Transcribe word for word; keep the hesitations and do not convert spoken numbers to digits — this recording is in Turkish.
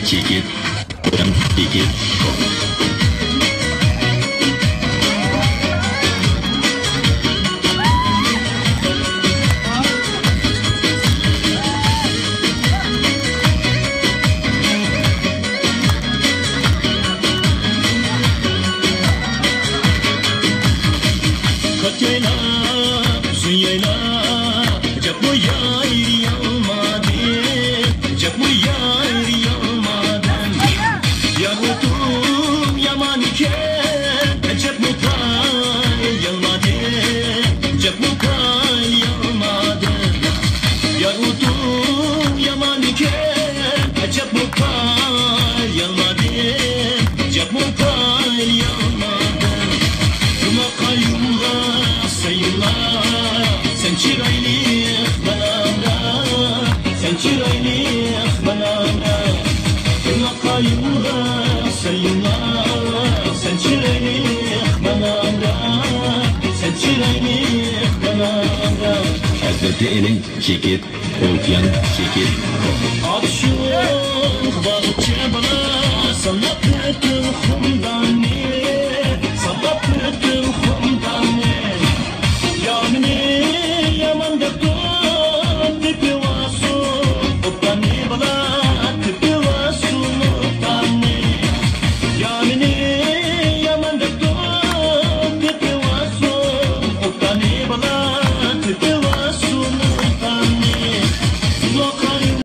çekip Koyan çekip Katyayla, Sünyayla, Cep bu yayır yalmadı, Cep bu yayır yalmadı. Yarutum yaman iken, Cep bu kay yalmadı, Cep bu kay yalmadı. Yarutum yaman iken, Cep bu kay yalmadı, Cep bu kay yalmadı. Makayumda sayılar sen çiraylık banamda sen çiraylık banamda Makayumda sayılar sen çiraylık banamda sen çiraylık banamda Hazreti elin çekip Koyan çekip Aşık bahçe bana sanat ettim